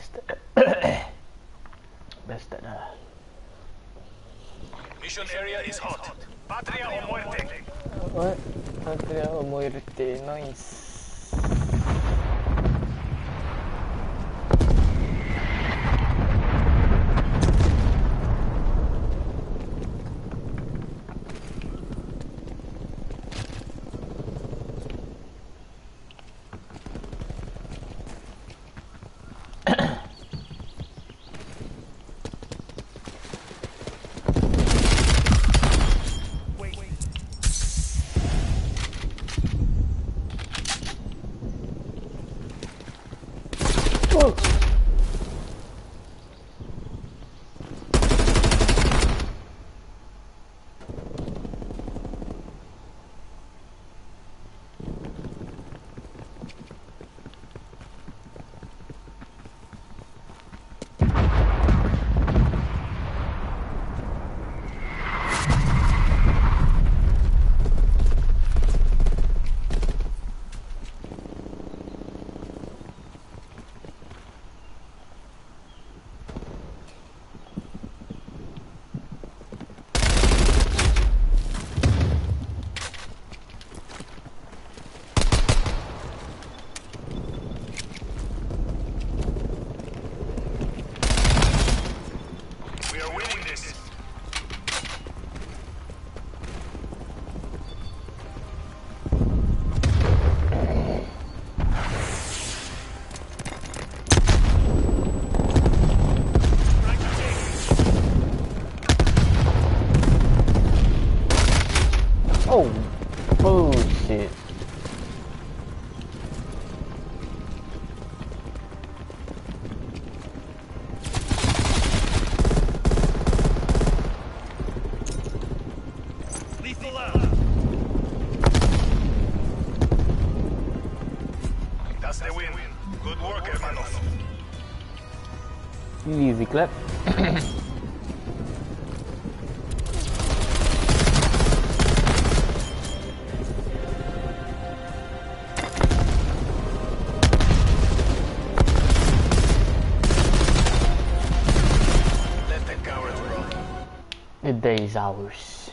best. Best at that. Mission area is hot. Patria o muerte. What? Patria o muerte. Nice. Oh, bullshit. Lethal out. That's the win. Good work, hermanos. Easy clap. The day is ours.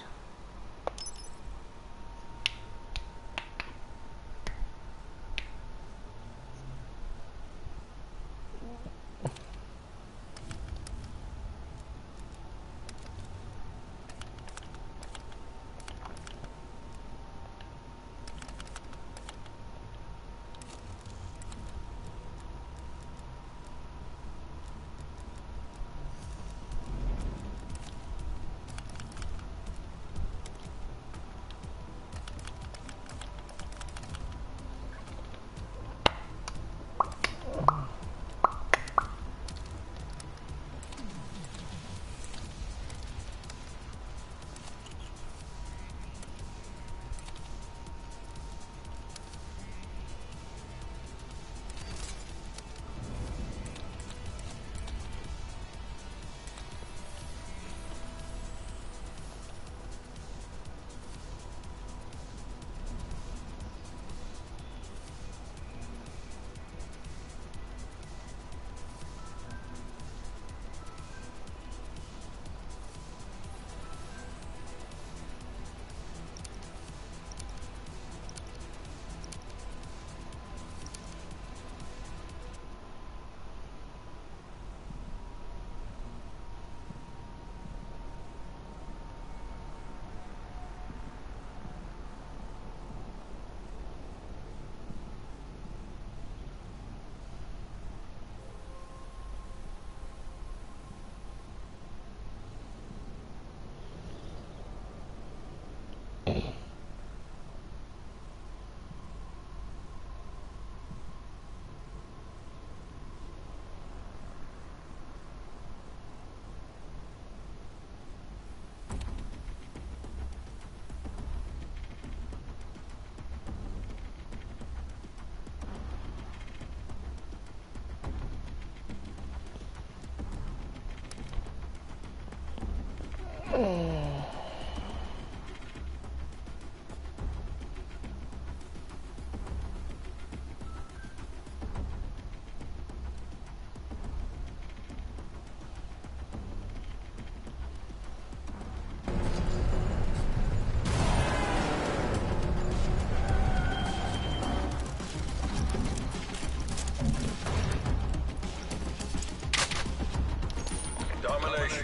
Domination.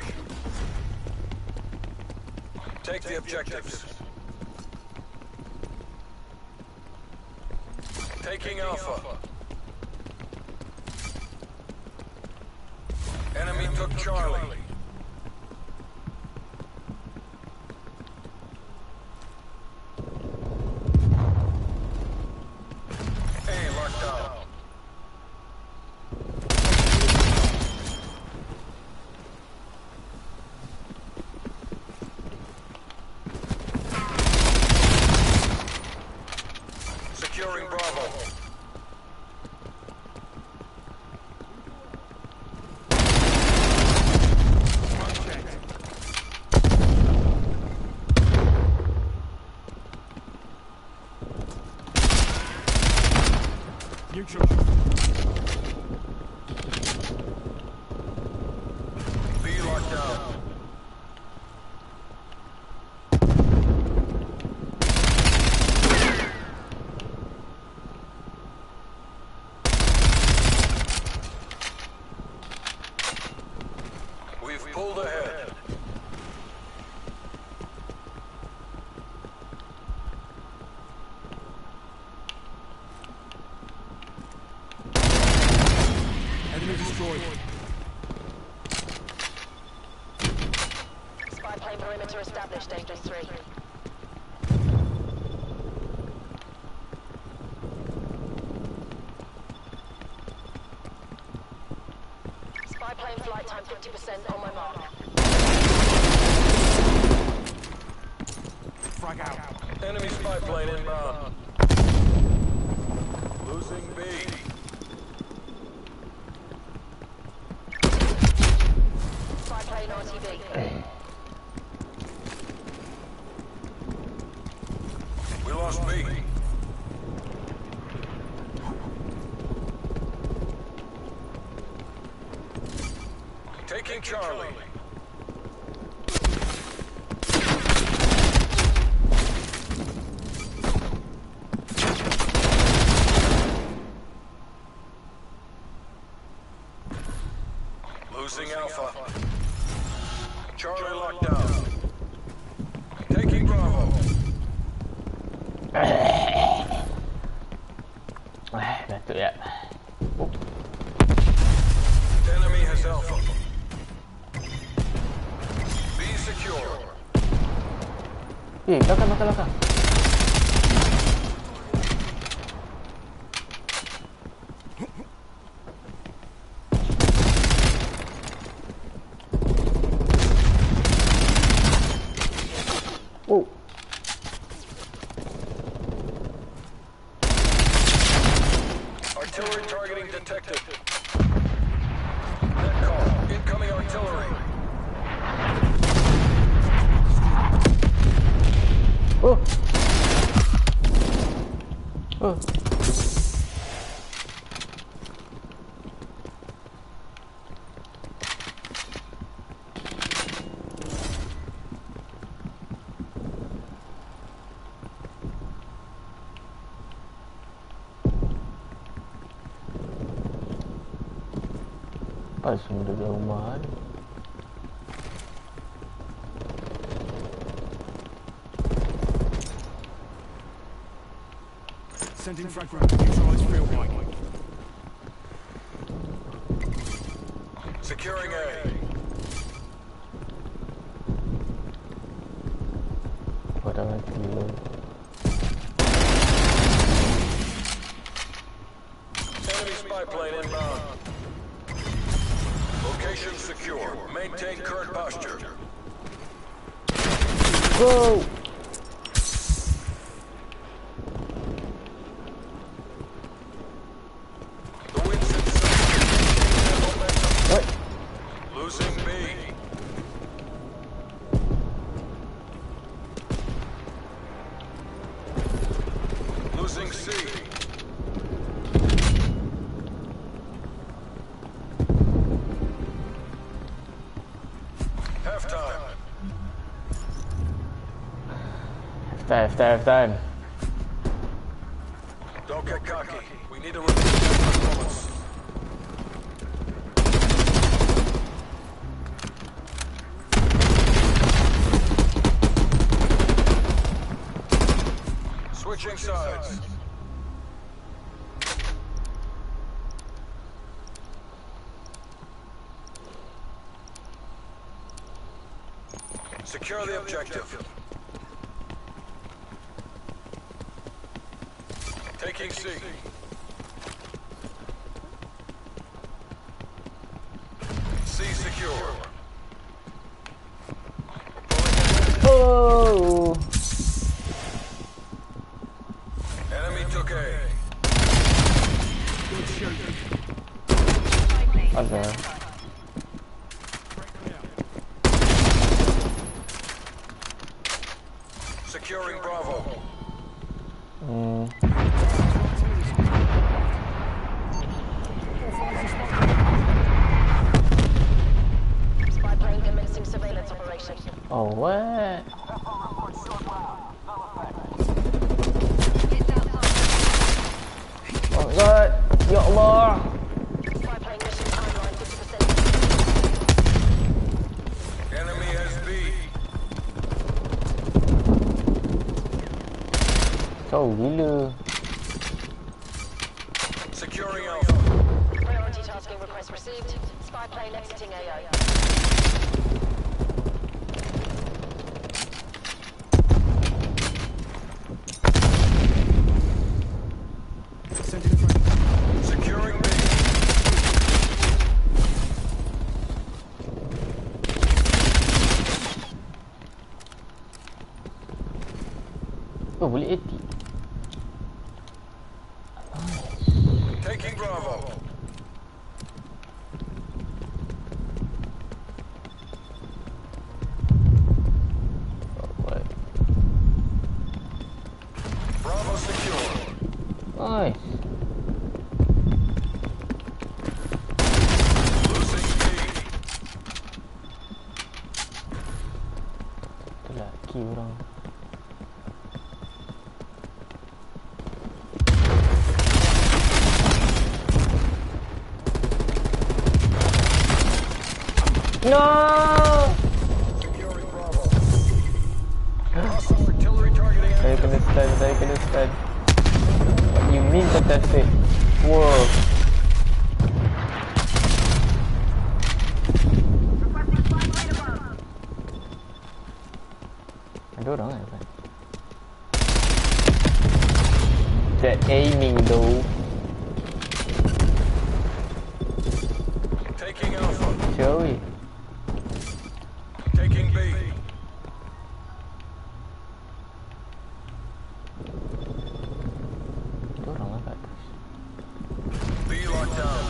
Take the objectives. Taking Alpha. Enemy took Charlie. A locked down. Securing Bravo. Neutral. B locked down. We've pulled ahead. Enemy destroyed. Spy plane perimeter established, Dangerous 3. Spy plane flight time 50% on my mark. Frag out. Enemy spy plane inbound. Losing B. Spy plane RTB. We lost B. Taking Charlie. Losing Alpha. Charlie locked down. Taking Bravo. Vet du det. Enemy has Alpha. Be secure. Belakang. Oh. Artillery targeting detected. Net call. Incoming artillery. Oh. Oh. Pas sudah jauh. Sending frag round. Neutralize field line. Securing A. Pada mati dulu. Enemy spy plane inbound. Location secure. Maintain current posture. Go. The wind's in What? losing B. Losing C. Halftime. Half time. Don't get cocky. We need to repeat that performance. Switching sides. Secure the objective. Taking C. C secure. Oh! Enemy took A. Good shooting. Ada. Securing Bravo. Spy plane commencing surveillance operation. Oh, what? Oh my god. Ya Allah. Spy plane mission timeline 50%. Enemy has B. Kau gila. Securing Alpha. Priority tasking request received. Spy plane exiting AO. Sending frag. Securing B. Oh, boleh edit. Taking Bravo. Alright. Bravo secure. Nice. Losing B. Itulah key orang. No! Securing Bravo. Hostile artillery targeting Saya kena stun, saya kena stun. What you mean fantastic? Wow. Ada orang kan? That aiming though. Taking Alpha. Shall we? Taking B. Ada orang lah kat atas. B locked down.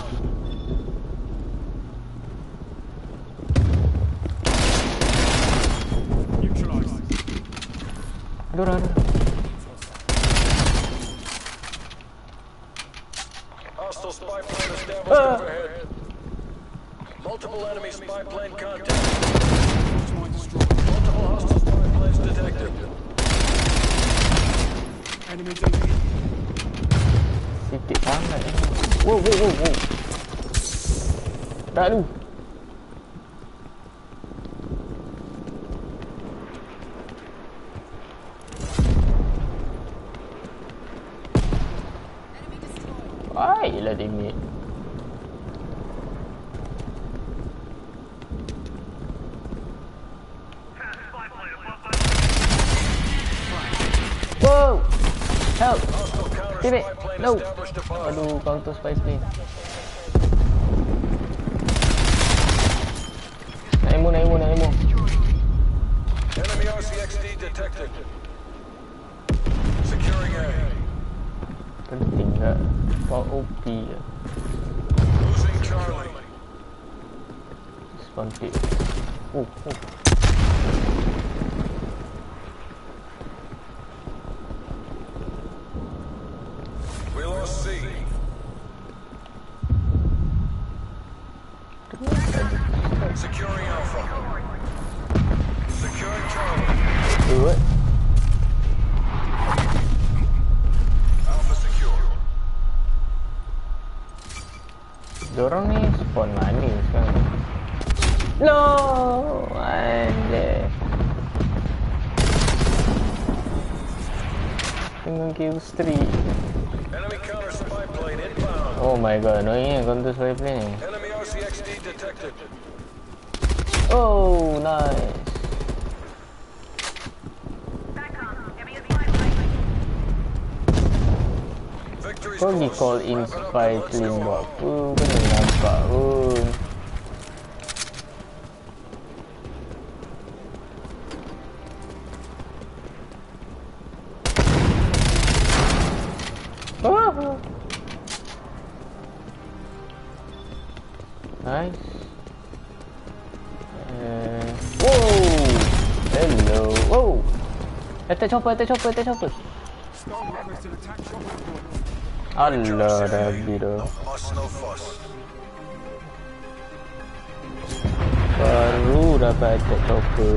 Neutralized. Ada orang, ada orang. Hostile spy plane established overhead. Multiple enemy spy plane contact. Mine destroyed. Multiple hostile spy planes detected. Enemy DP. Sitik sangat ni. Wow, wow, wow, wow. Tak lu. Baiklah damage. Wow! Help! Hostile counter Damn it. spy plane No. established above. Aduh, counter spy plane. Nak ammo, nak ammo, nak ammo. Enemy RCXD detected. Securing A. Penting tak? Power OP je. Losing Charlie. Spawn pit. Oh, oh. We lost C. Securing Alpha. Securing Charlie. What? Alpha secure. Diorang ni spawn mana sekarang? No! Anjay. Tengah kill streak. Enemy counter spy plane inbound. Oh my god, annoying counter spy plane ni. Enemy RCXD detected. Oh, nice. Victory's Kau di close. call in Wrap it up spy and let's plane go buat home. apa? Kena nampak pun. Oh. Nice. Whoa! Hello. Whoa! Attack chopper, attack chopper, attack chopper. Start requesting attack chopper point. Allah dah habis dah. No fuss, no fuss. Baru dapat attack chopper.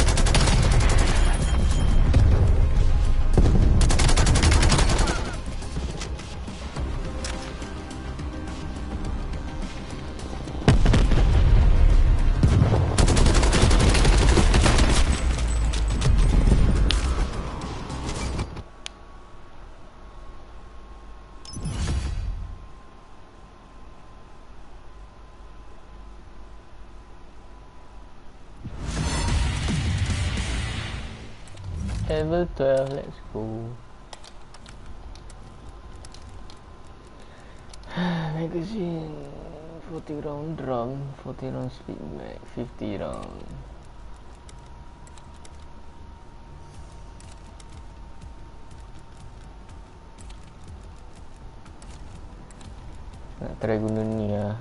Level 12, let's go. Magazine 40 round drum, 40 round speed mag, 50 round. Nak try guna ni lah.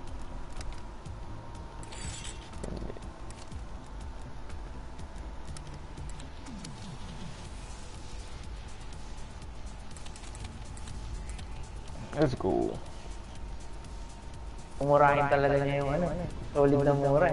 Let's go. Umurahin talaga niya yung ano. Solid na mura.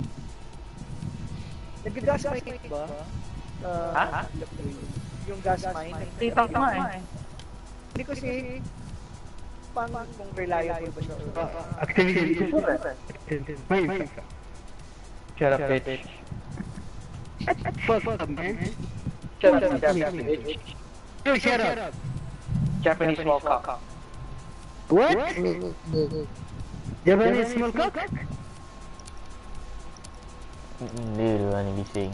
Nag-gas mine ba? Ha? Yung gas mine. Kita ko nga eh. Hindi kasi pang kung reliable ba siya. Activity ko Wait. Shut up, bitch. Fuck up, man. Shut up, bitch. You shut up. Japanese small cock. What? Japanese small cock? Dia dulu ni bising.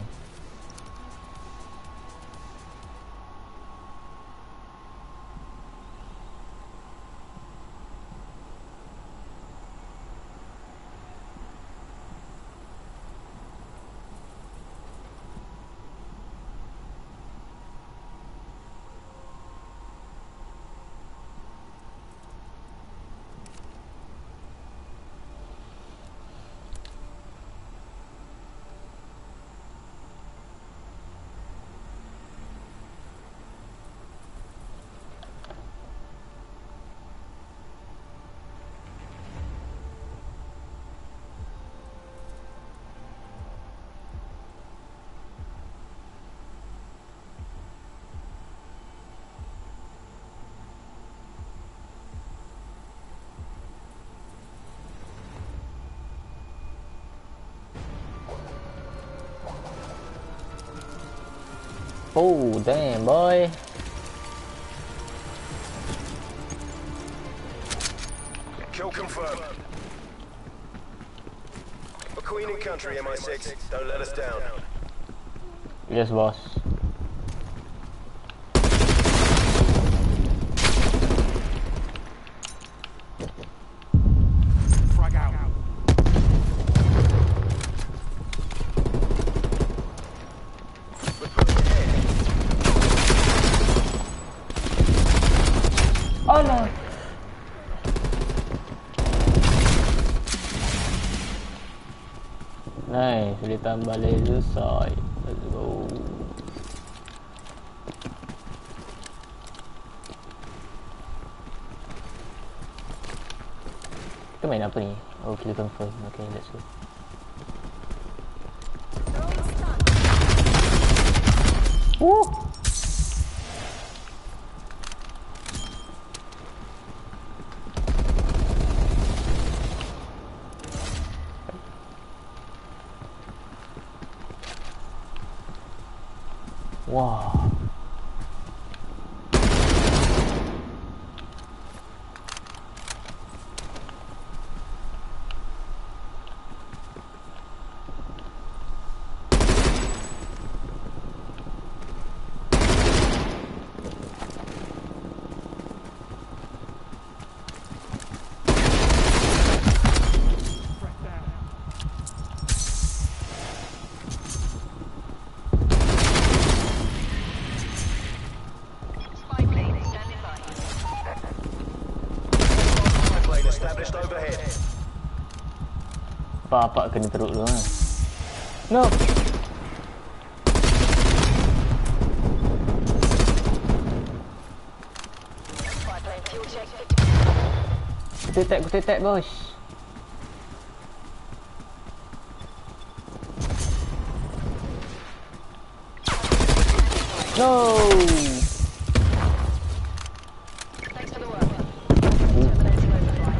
Oh, damn, boy. Kill confirmed. A queen in country, MI6. Don't let us down. Yes, boss. Frag out. Oh no. Nice, boleh tambah laser sight. Let's go. Kita main apa ni? Oh, kill confirm. Okay, let's go. Woo! Wah. Apa kena teruk dulu kan. No. Spy plane fuel check 50%. Aku tetap bos. No. Thanks for the work. Terminating overflight.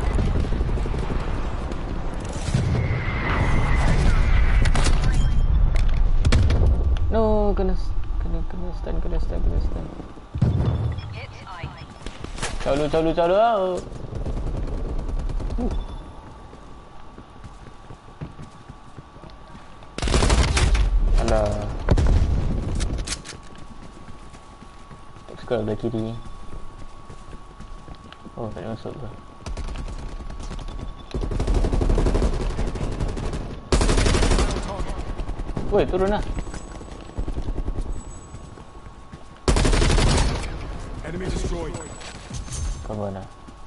No, kena stun. Hit eye. Calu. Alah. Tak suka belah kiri. Oh, tak ada masuk tu. Woi, turun lah. Enemy destroyed. Kau mana?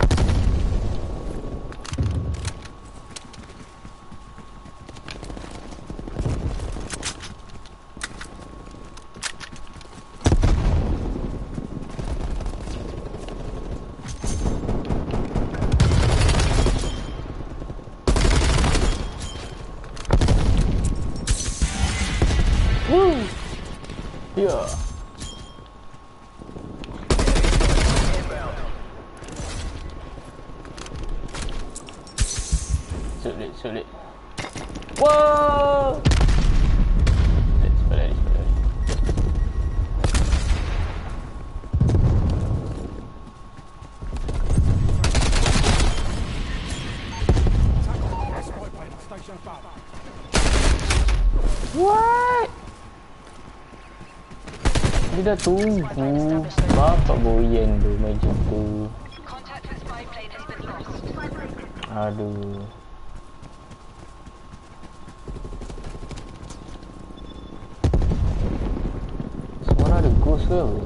Woo! Yeah. Sulit. Whoa! Let's play. Spy plane station above. What? Dia dah tunggu. Bapak boyen tu macam tu. Contact with spy plane has been lost. Aduh. Semua ada ghost ke apa?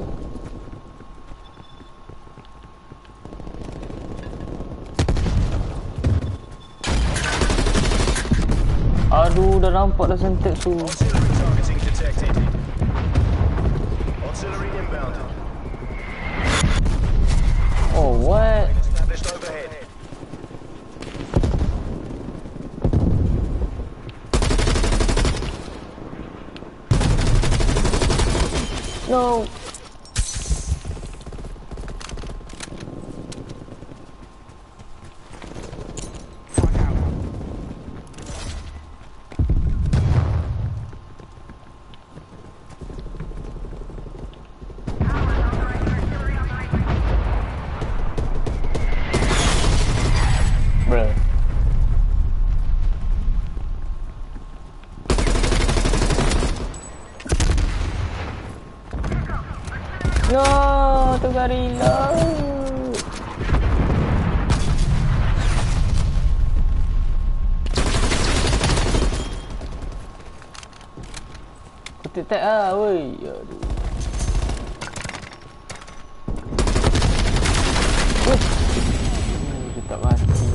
Aduh, dah nampak dah sentek tu. Artillery targeting detected. Artillery inbound. Oh, what? Established overhead. No. Frag out. Bruh. No, tu gorilla. Aku tak ah, woi. Aduh. Dia tak mati.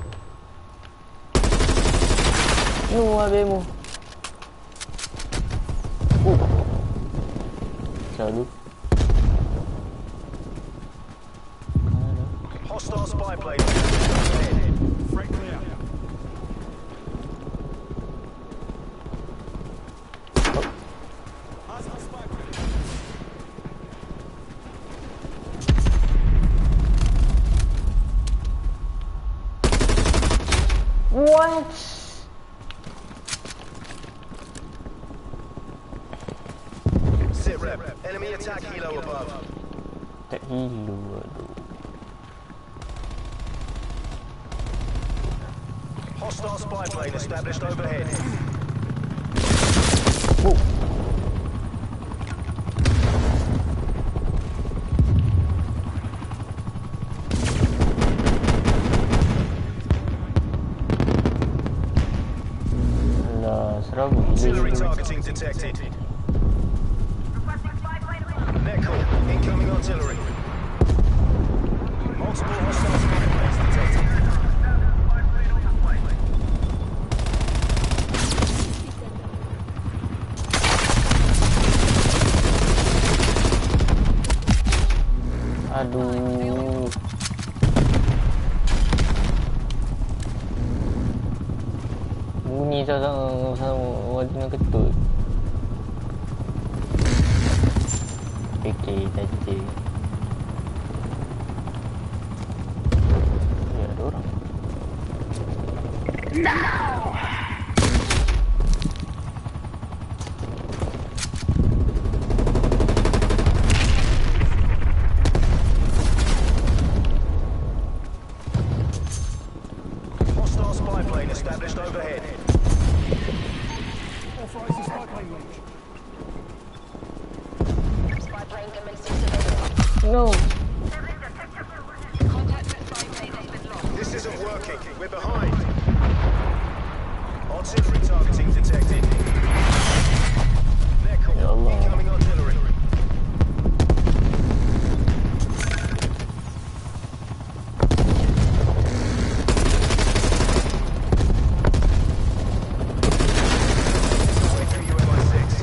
Habismu. Calu. Hostile spy plane. Overhead. Threat clear. Hostile spy plane. What? Sit rep. Enemy attack helo above. Tak hilu, aduh. Hostile spy plane established overhead. Oh. Alah, serabut Artillery gila. targeting detected. Netcall. Incoming artillery. Multiple hostile spy planes detected. dengan ketut. Okey, saja. Ya, ada orang. Hostile spy plane established overhead. Authorizing spy plane launch. Spy plane commencing surveillance. No. Contact with spy plane has been lost. This isn't working. We're behind. Artillery targeting detected. They're Ya called Allah. incoming artillery. Way through UMI-6.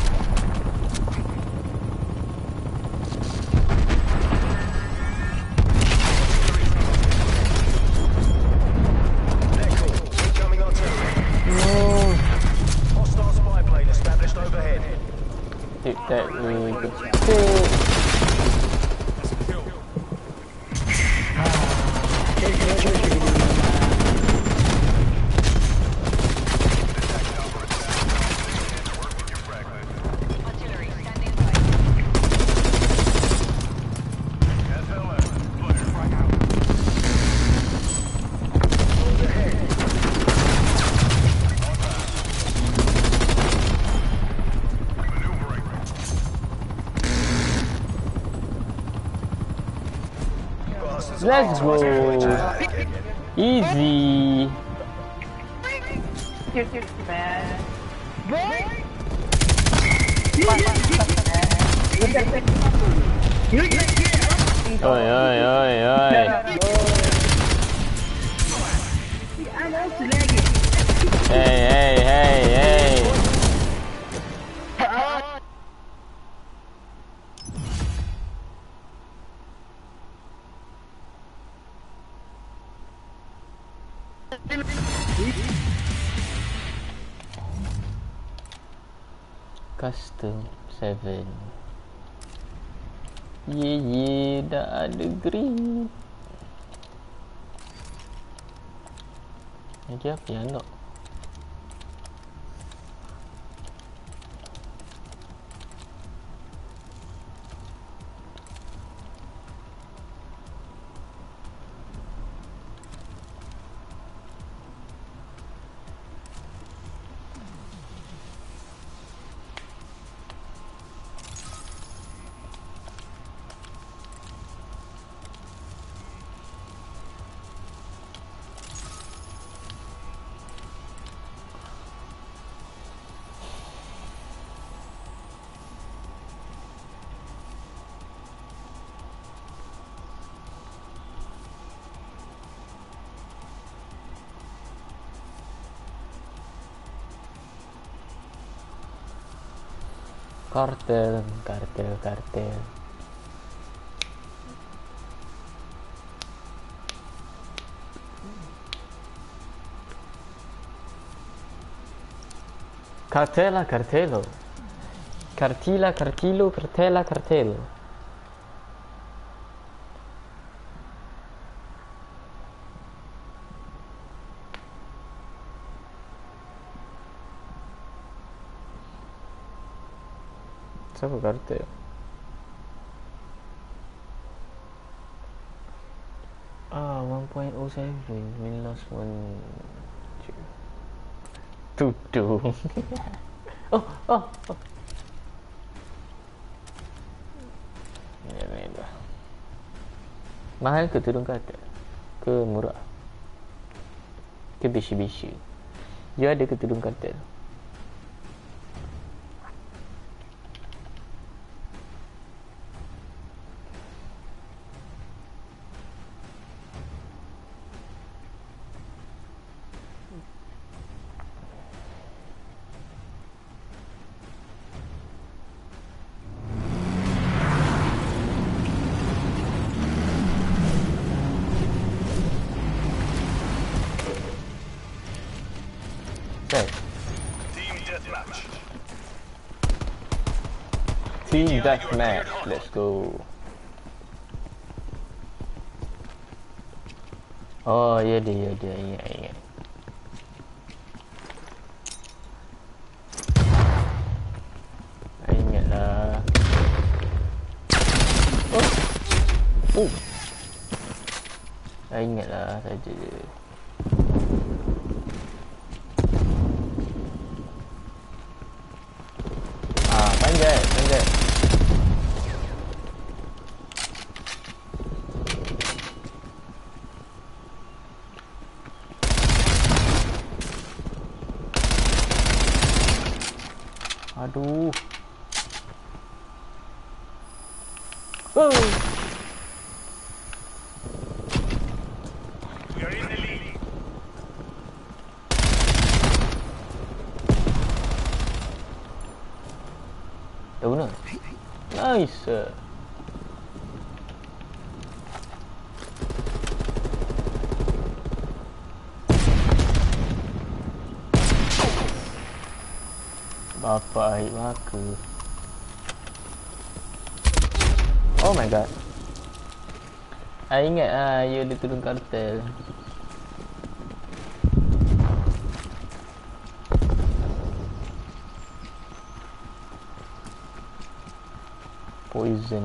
They're called incoming artillery. No. Hostile spy plane established overhead. Tic tac ni ketut. That's a kill. Artillery standing by. Frag out. Bastards. Let's go. Easy. Oi, oi, oi, oi. Hey, hey, hey, hey. Custom 7. Ye, dah ada green. Lagi apa yang nak? Kartel, kartel, kartel. Cartela, cartelo. Cartila, cartilo, cartela, cartelo. Siapa kartel? Ah, 1.07 when last one. Tutu. Oh. Ya, dah. Mahal ke tudung kartel? Ke murah? Ke bisu-bisu? You ada ke tudung kartel? Right. deathmatch. Team deathmatch. Let's go. Oh, ya dia. Ingat. Ingatlah. Oh. Ingatlah saja je. Panjat. Aduh. Oh. We are in the lead. Dah guna. Nice. Bapa air maka. Oh my god. I ingat you ada turun kartel. Poison.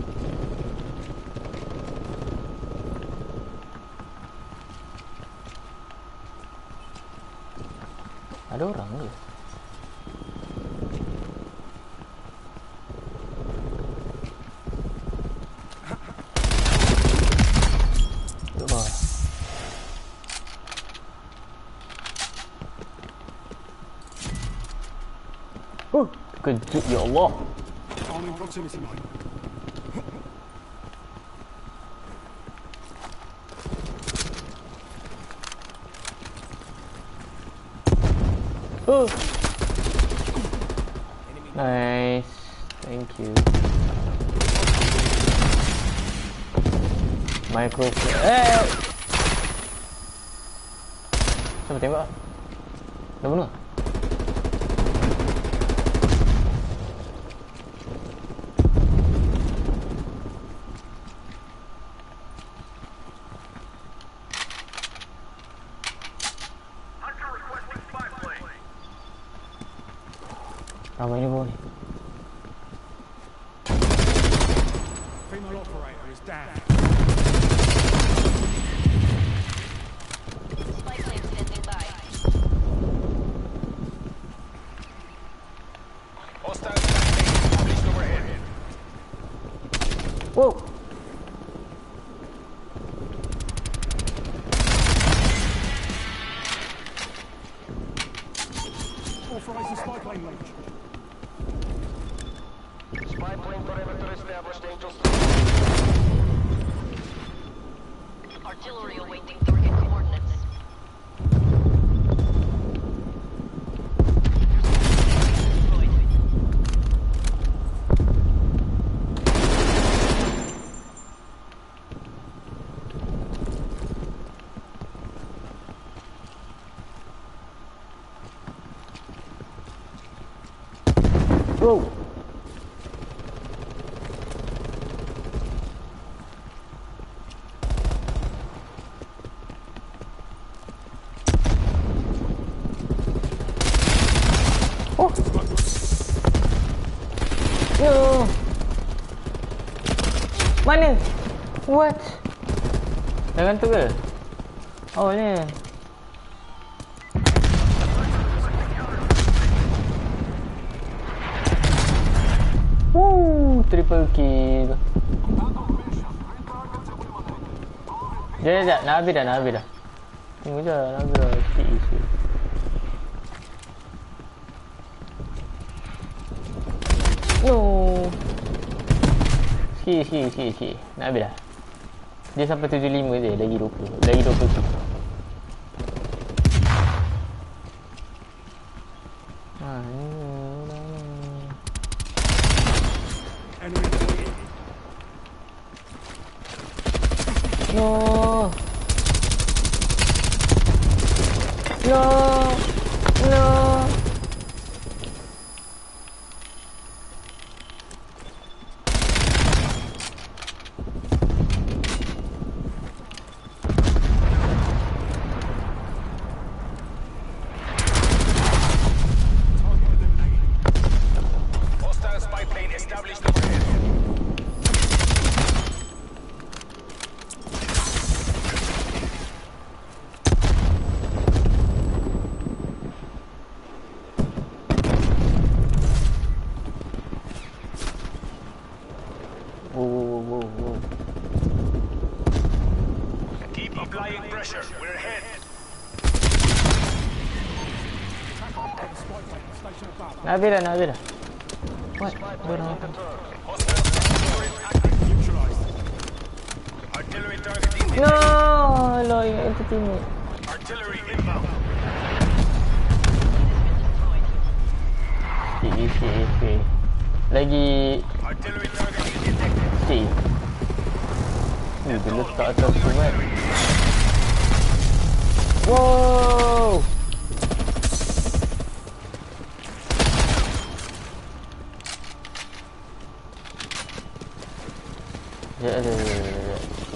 Ada orang ke? Coba. Kejut ya Allah. I'm in proximity, mate. Oh. Nice. Thank you. Microphone. Siapa tembak? Dah bunuh? Ramai ni bawah ni. Female operator is down. Spy plane standing by. Hostile established overhead. Wow. Authorizing spy plane launch. Spy plane perimeter established. Angels. Artillery awaiting target coordinates. Wow. Oh. No. Mana? What? Jangan tu ke? Oh ni. Triple kill. Sekejap, nak habis dah. Tunggu je, nak habis dah. Sikit isi. No. Sikit. Nak habis dah. Dia sampai 75 je, lagi 20. Lagi 20 kill. Enemy deployed. No. location above. Nak habis dah, nak habis dah. What? Barang apa? Neutralized. Artillery targeting. No! Alah, ingat entertainment. Artillery inbound. CAC. Lagi Artillery targeting detected. C. Dia letak atas tu kan. Wow! Sekejap, sekejap. C.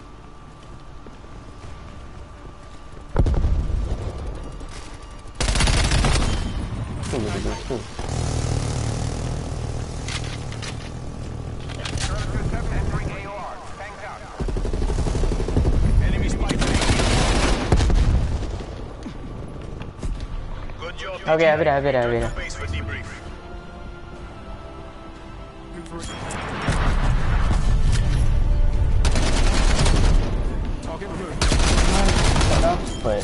Tu boleh tu. Enemy spy plane. Good job. Okay, habis dah. Base for debrief. Good for it. Target removed. Tak dapat.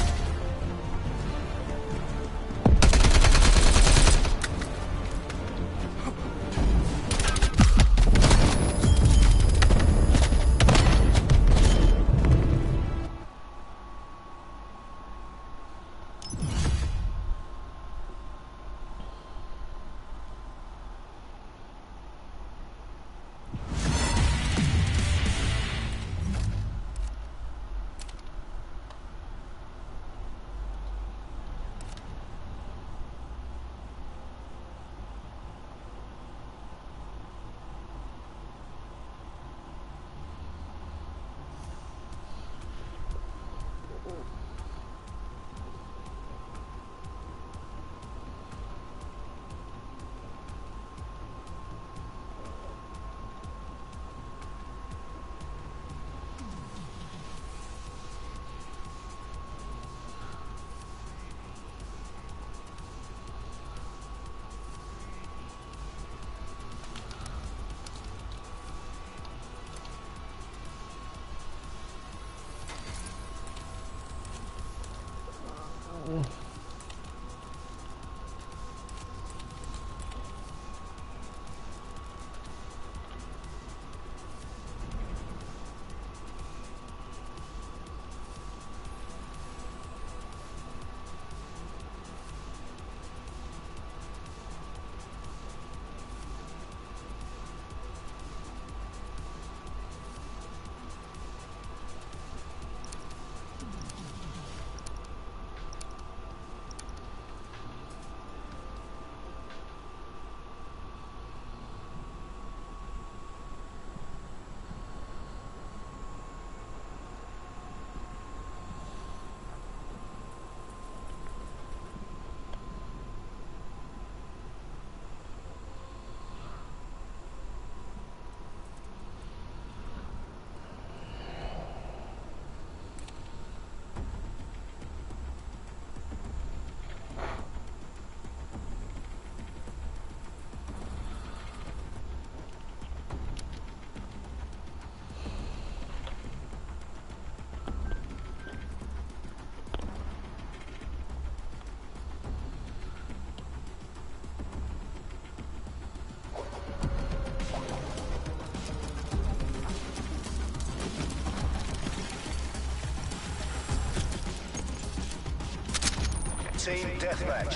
Team deathmatch.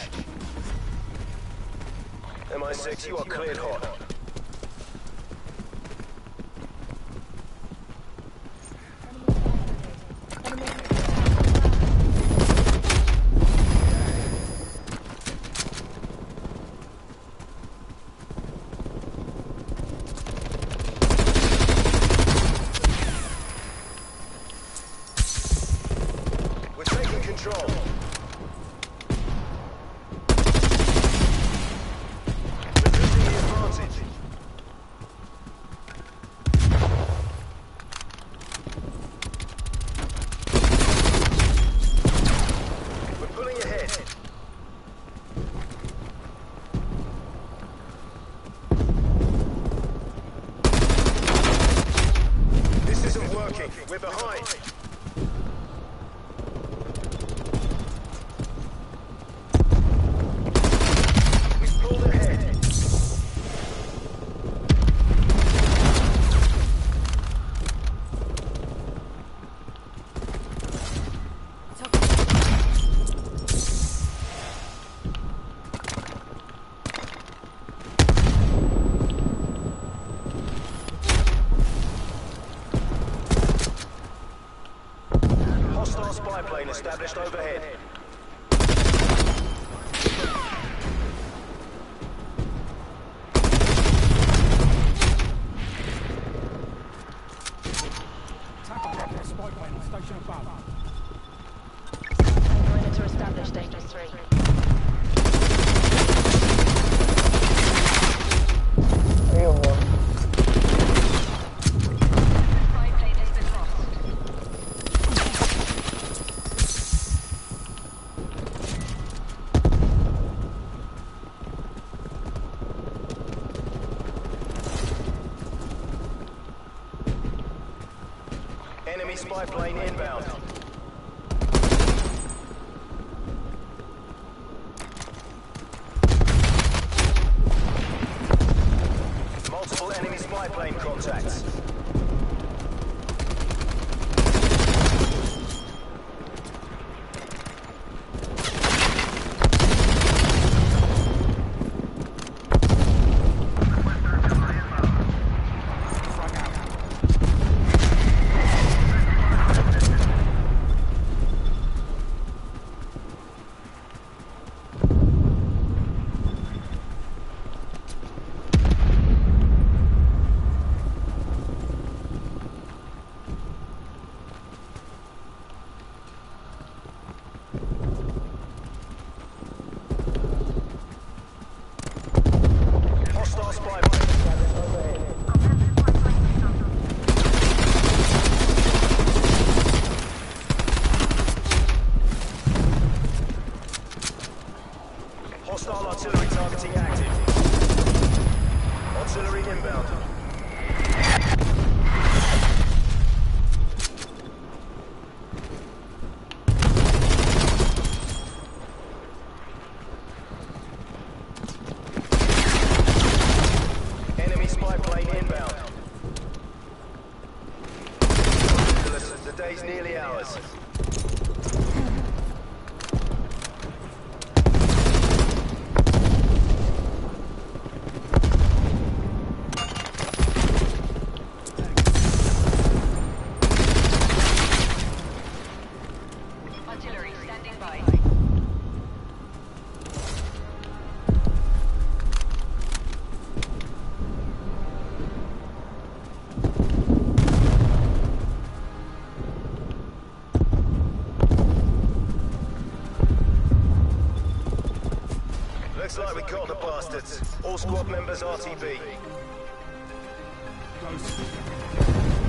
MI6, you are cleared hot. We're taking control. Losing the advantage. enemy spy plane inbound. Multiple enemy spy plane contacts. Hostile spy plane overhead. Hostile artillery targeting active. Artillery inbound. Enemy spy plane inbound. Listen, the day's nearly ours. Artillery standing by. Looks like we got the bastards. All squad members RTB. Close.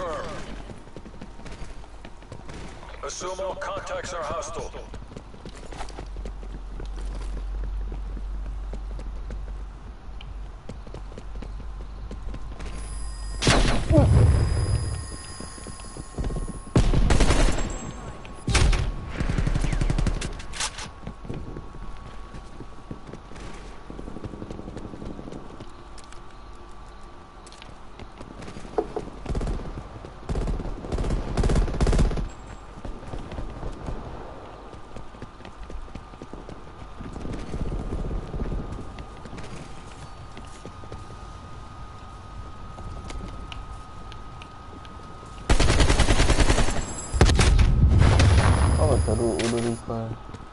confirmed. Assume all contacts are hostile. Oh, teruk udah recall.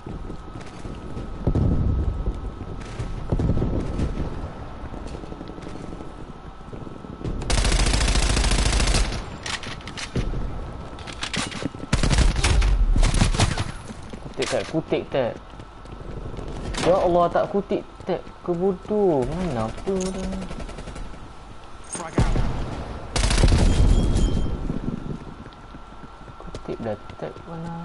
Kutik tak? Ya Allah, tak kutik tak ke bodoh. Mana apa dah. Kutik dah tak mana.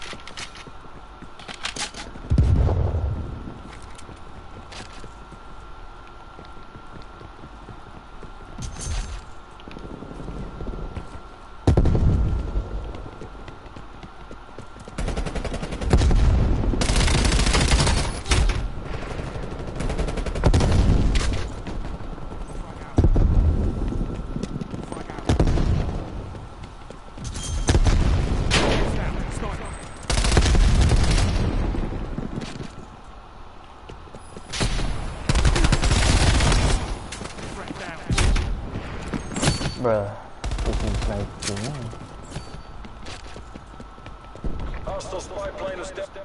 Bruh, freaking sniping. Hostile spy plane is dead.